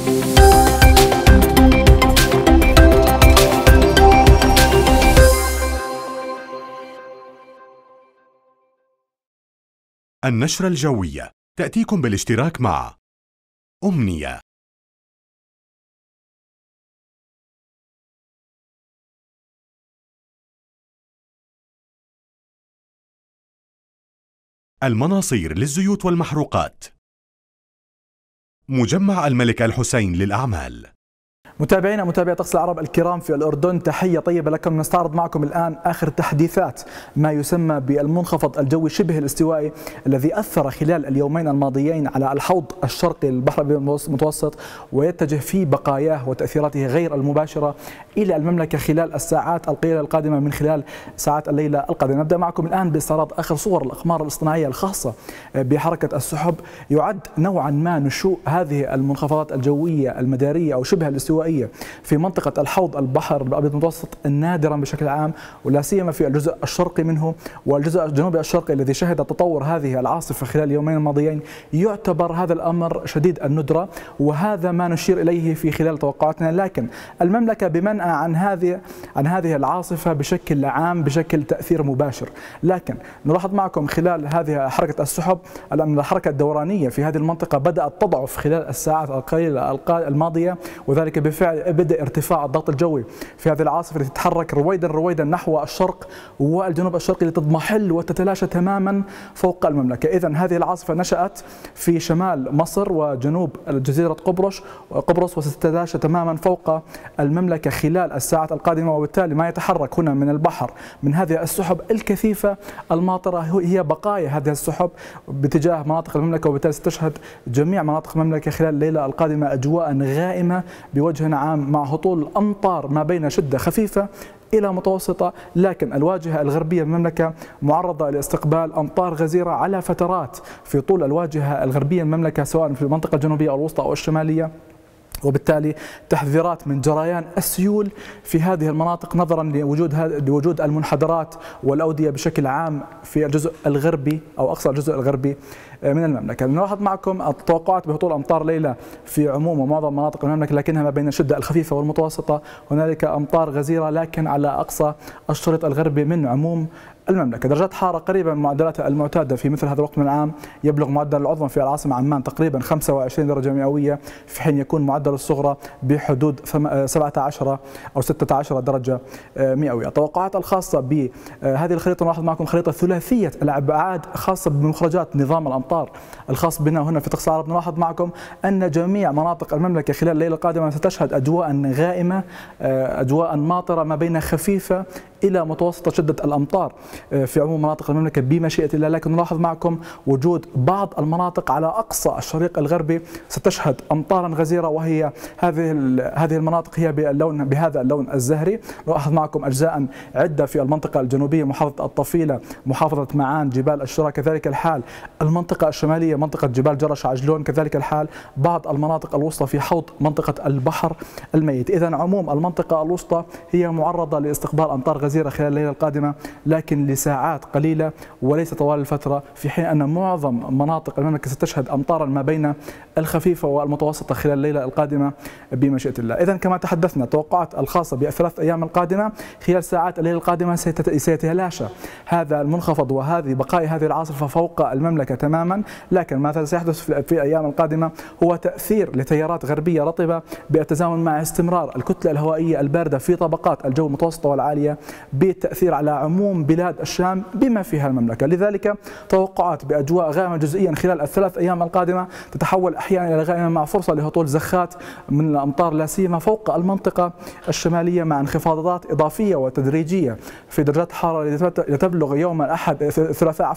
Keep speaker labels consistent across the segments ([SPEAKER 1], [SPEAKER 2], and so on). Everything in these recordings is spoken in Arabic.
[SPEAKER 1] النشرة الجوية تأتيكم بالاشتراك مع أمنية. المناصير للزيوت والمحروقات. مجمع الملك الحسين للأعمال.
[SPEAKER 2] متابعينا متابعي طقس العرب الكرام في الأردن، تحية طيبة لكم. نستعرض معكم الآن آخر تحديثات ما يسمى بالمنخفض الجوي شبه الاستوائي الذي أثر خلال اليومين الماضيين على الحوض الشرقي للبحر المتوسط، ويتجه في بقاياه وتأثيراته غير المباشرة إلى المملكة خلال الساعات القليلة القادمة من خلال ساعات الليلة القادمة. نبدأ معكم الآن باستعراض آخر صور الأقمار الاصطناعية الخاصة بحركة السحب. يعد نوعا ما نشوء هذه المنخفضات الجوية المدارية أو شبه الاستوائية في منطقة الحوض البحر الأبيض المتوسط نادرا بشكل عام، ولا سيما في الجزء الشرقي منه والجزء الجنوبي الشرقي الذي شهد تطور هذه العاصفة خلال اليومين الماضيين. يعتبر هذا الأمر شديد الندرة، وهذا ما نشير إليه في خلال توقعاتنا. لكن المملكة بمنأى عن هذه العاصفة بشكل عام بشكل تأثير مباشر. لكن نلاحظ معكم خلال هذه حركة السحب أن الحركة الدورانية في هذه المنطقة بدأت تضعف خلال الساعات القليلة الماضية، وذلك بالفعل بدأ ارتفاع الضغط الجوي في هذه العاصفة التي تتحرك رويدا نحو الشرق والجنوب الشرقي لتضمحل وتتلاشى تماما فوق المملكة. إذن هذه العاصفة نشأت في شمال مصر وجنوب جزيرة قبرص وستتلاشى تماما فوق المملكة خلال الساعات القادمة، وبالتالي ما يتحرك هنا من البحر من هذه السحب الكثيفة الماطرة هي بقايا هذه السحب باتجاه مناطق المملكة، وبالتالي ستشهد جميع مناطق المملكة خلال الليلة القادمة أجواء غائمة بوجه عام، مع هطول أمطار ما بين شدة خفيفة إلى متوسطة. لكن الواجهة الغربية من المملكة معرضة لاستقبال أمطار غزيرة على فترات في طول الواجهة الغربية من المملكة، سواء في المنطقة الجنوبية أو الوسطى أو الشمالية، وبالتالي تحذيرات من جريان السيول في هذه المناطق نظرا لوجود المنحدرات والأودية بشكل عام في الجزء الغربي أو أقصى الجزء الغربي من المملكة. نلاحظ معكم التوقعات بهطول أمطار ليلة في عموم ومعظم مناطق المملكة، لكنها ما بين الشدة الخفيفة والمتوسطة. هنالك أمطار غزيرة لكن على أقصى الشريط الغربي من عموم المملكة. درجات حارة قريبة من معدلاتها المعتادة في مثل هذا الوقت من العام. يبلغ معدل العظمى في العاصمة عمان تقريبا 25 درجة مئوية، في حين يكون معدل الصغرى بحدود 17 أو 16 درجة مئوية. التوقعات الخاصة بهذه الخريطة، نلاحظ معكم خريطة ثلاثية الأبعاد خاصة بمخرجات نظام الأمطار الخاص بنا هنا في طقس العرب. نلاحظ معكم أن جميع مناطق المملكة خلال الليلة القادمة ستشهد أجواء غائمة، أجواء ماطرة ما بين خفيفة إلى متوسطة شدة الأمطار في عموم مناطق المملكة بمشيئة الله. لكن نلاحظ معكم وجود بعض المناطق على أقصى الشريق الغربي ستشهد أمطارا غزيرة، وهي هذه المناطق هي بهذا اللون الزهري. نلاحظ معكم أجزاء عدة في المنطقة الجنوبية، محافظة الطفيلة، محافظة معان، جبال الشراء كذلك الحال، المنطقة الشمالية منطقة جبال جرش عجلون كذلك الحال، بعض المناطق الوسطى في حوض منطقة البحر الميت. إذن عموم المنطقة الوسطى هي معرضة لاستقبال أمطار غزيرة خلال الليلة القادمة، لكن لساعات قليلة وليس طوال الفترة، في حين أن معظم مناطق المملكة ستشهد أمطارا ما بين الخفيفة والمتوسطة خلال الليلة القادمة بمشيئة الله. إذن كما تحدثنا، توقعات الخاصة بالثلاث أيام القادمة خلال ساعات الليلة القادمة سيتلاشى هذا المنخفض وهذه بقايا هذه العاصفة فوق المملكة تماما. لكن ما سيحدث في الأيام القادمة هو تأثير لتيارات غربية رطبة بالتزامن مع استمرار الكتلة الهوائية الباردة في طبقات الجو المتوسطة والعالية بالتأثير على عموم بلاد الشام بما فيها المملكة. لذلك توقعات بأجواء غائمة جزئيا خلال الثلاث أيام القادمة تتحول أحيانا إلى غائمة مع فرصة لهطول زخات من الأمطار لا سيما فوق المنطقة الشمالية، مع انخفاضات إضافية وتدريجية في درجات الحرارة لتبلغ يوم الأحد الثلاثاء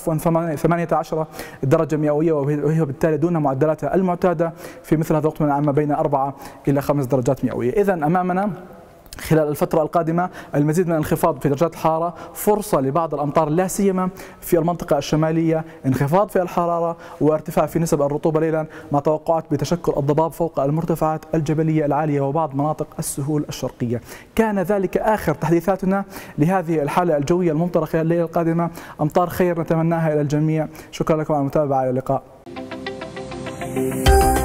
[SPEAKER 2] 18 درجة مئوية، وهي بالتالي دون معدلاتها المعتادة في مثل هذا الوقت من العام ما بين 4 إلى 5 درجات مئوية. إذن أمامنا خلال الفترة القادمة المزيد من الانخفاض في درجات الحرارة، فرصة لبعض الأمطار لا سيما في المنطقة الشمالية، انخفاض في الحرارة وارتفاع في نسب الرطوبة ليلا، مع توقعات بتشكل الضباب فوق المرتفعات الجبلية العالية وبعض مناطق السهول الشرقية. كان ذلك آخر تحديثاتنا لهذه الحالة الجوية الممطرة خلال الليلة القادمة. أمطار خير نتمناها إلى الجميع. شكرا لكم على المتابعة، إلى اللقاء.